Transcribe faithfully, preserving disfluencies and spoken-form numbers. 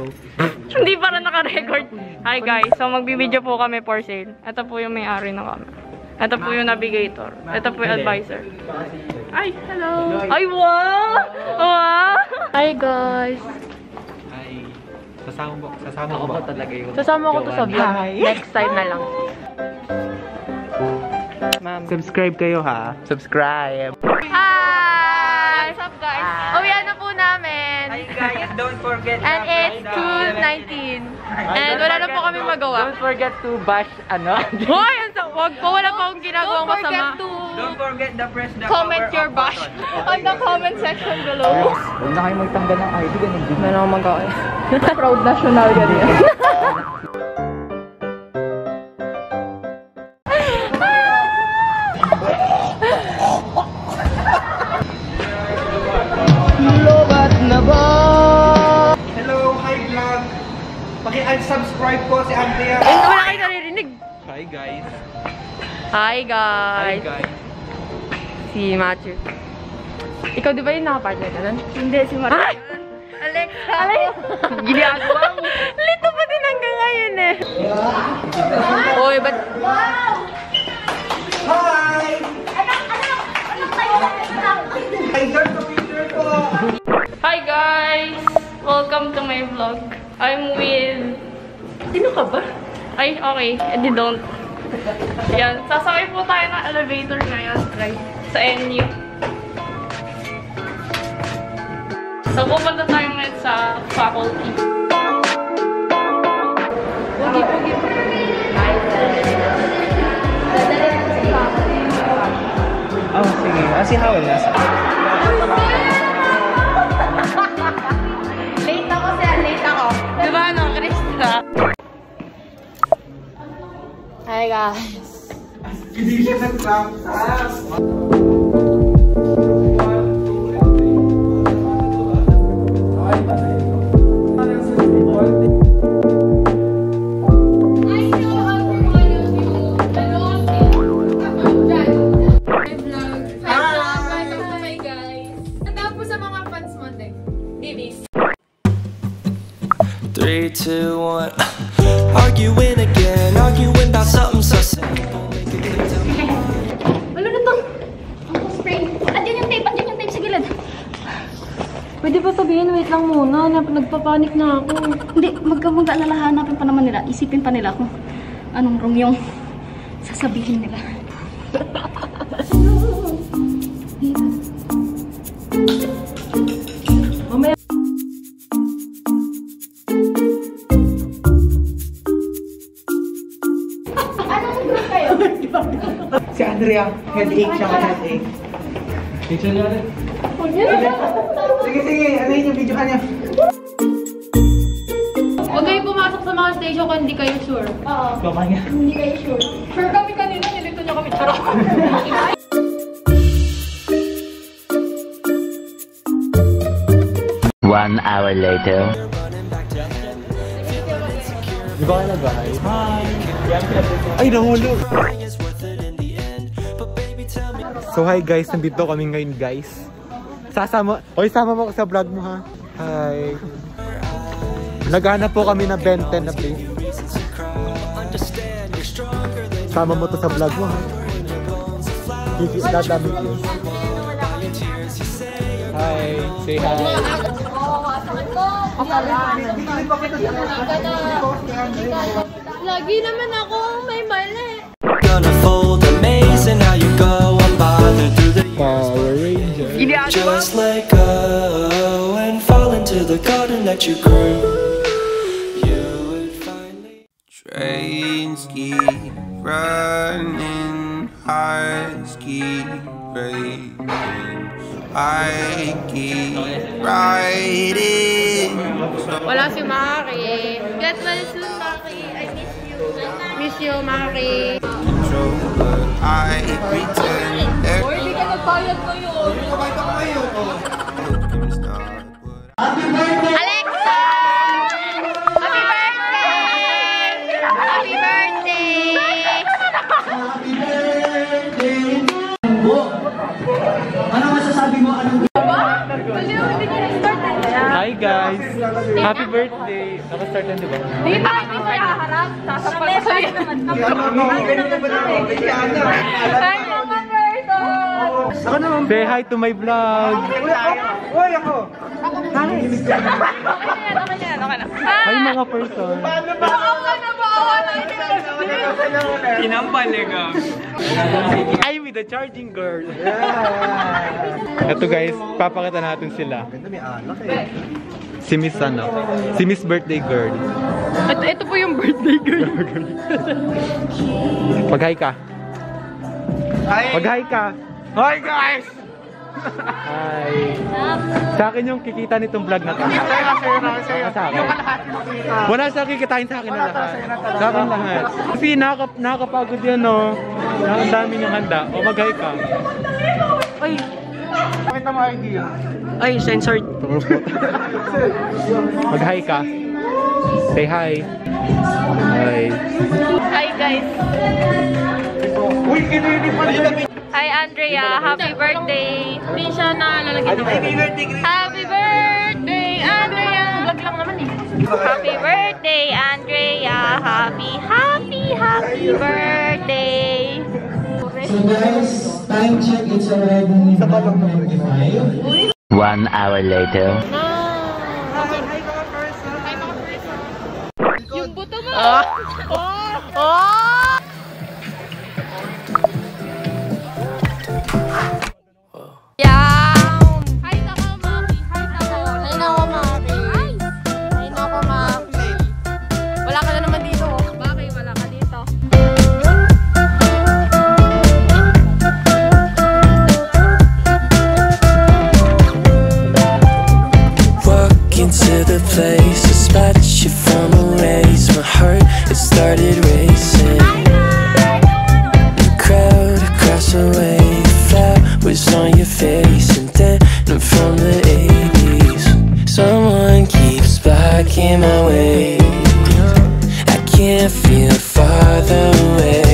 Hindi para naka-record. Hi guys, so magbibideo po kami for sale. Ito po yung may-ari ng camera. Ito po yung navigator. Ito po yung advisor. Ay, hello! Ay, wow! Wow! Hi guys! Hi! Sasama mo, sasama mo ba talaga yun? Sasama ko to sa vlog. Next time na lang. Ma'am, subscribe kayo ha? Subscribe! Hi! What's up guys? Hi. Uwian na po namin. Hi guys, don't forget. And it's two nineteen. And wala na po kami magawa. Don't forget to bash, ano? Hoy! Wag po, wala pa akong ginagawang masama. Don't forget to press the comment power your up bash button. on the comment section below. Huwag na kayo magtanggal ng I D. Hindi na ako magawa. Proud national yan yan. Lobat na ba? Hello, hi vlog. Paki-unsubscribe po si Andrea. Hindi wala kayo naririnig. Hi guys. Hi guys. Hi guys. Si Matthew. Ikaw di ba yung nakapartner ka nun? Hindi, si Matthew. Ah! Alexa! Alexa! Ginagawa mo. Lito pa din hanggang ngayon eh. Uy, ba't... Hi! Anak, anak! Anak tayo na! Hi, girl, sa picture ko. Hi guys! Welcome to my vlog. I'm with... Sino ka ba? Ay, okay. Edi don't. Yan. Sasakay po tayo ng elevator ngayon. Right. Sa N U. So, pupunta tayo ngayon sa faculty. Pugi, pugi, pugi. Oh, sige. Ah, si Howell nasa. Late ako siya. Late ako. Diba ano, Krista? Hi guys. Hindi siya nagsakas. Three, two, one. Arguing again, arguing about something so simple. Ano na to? Ang spray. Andiyan yung tape, andiyan yung tape sa gilid. Pwede ba sabihin, wait lang muna. Nagpapanik na ako. Hindi, magka-magka-alala, hanapin pa naman nila. Isipin pa nila kung anong wrong yung sasabihin nila. Mamaya. Anong group kayo? Si Andrea, headache siya, headache. Picture niya rin. Sige, sige, ano yun yung video ka niya? Huwag kayo pumasok sa mga station kung hindi kayo sure. Oo. Baba niya. Hindi kayo sure. Sure kami kanina, nilito niya kami. Charot. One hour later. Di ba ka nag-hi? Hi! Ay, nahulog! So hi guys, nandito kami ngayon guys. Sasama, oy sama mo ko sa vlog mo ha. Hi. Naghanap po kami na Ben ten na place. Sama mo to sa vlog mo ha. Hindi dadamit yun. Hi, say hi. Lagi naman ako may mali. Gonna fold the maze and now you go unbothered through the Power Ranger. just let go and fall into the garden that you grew. You would finally trains keep running, hearts keep racing, I keep riding. Wala si Maki. Get well soon, Maki. I miss you. Miss you, Maki. But I pretend that Uy, di ka nagbayad mo yun. Alexa! Happy birthday! Happy birthday! Ano masasabi mo? Anong Baliw, hindi ka na-start. Hi guys! Happy birthday! Naka-start lang, di ba? Di ba? Hindi ko haharap. Sasapat ko sa'yo. Hi, mga person! Say hi to my vlog! Uy, ako! Okay na yan, okay na yan, okay na. Hi mga person! Baawa na, baawa na. Pinampaligaw. I'm with the charging girl! Ito guys, papakita natin sila. May alak eh. Si Miss ano? Si Miss Birthday Girl. Ito, ito po yung birthday girl. Mag-hi ka. Hi! Mag-hi ka. Hi guys! Hi. Sa akin yung kikita nitong vlog na to. Sa'yo, sa'yo na, sa'yo. Sa akin. Yung kalahati mo kita. Wala siya kikitain sa akin na Wala, lahat. sa'yo na talaga. Sa akin lahat. Kasi nakaka nakakapagod yan, no? Ang dami niyang handa. O mag-hi ka. Ay! Pakita mo I D yun. Ay, censored. Mag-hi ka. Say hi. Hi. Hi, guys. Uy, kinili pa yun. Hi, Andrea. Happy birthday. Hindi siya nalalagyan ng Happy birthday, Chris. Happy birthday, Andrea. Vlog lang naman eh. Happy birthday, Andrea. Happy, happy, happy birthday. So guys, time check, it's already one twenty-five. One hour later. Yung buto mo. Oh! Oh! Yan! Hi nako, Mami. Hi nako. Hi nako, Mami. Hi nako, Mami. Wala ka na naman dito. Bakit wala ka dito? Walk into the place, a spot you from a race. My heart, it started racing. The crowd across the way, the flowers on your face, and then I'm from the eighties. Someone keeps blocking my way. I can't feel farther away.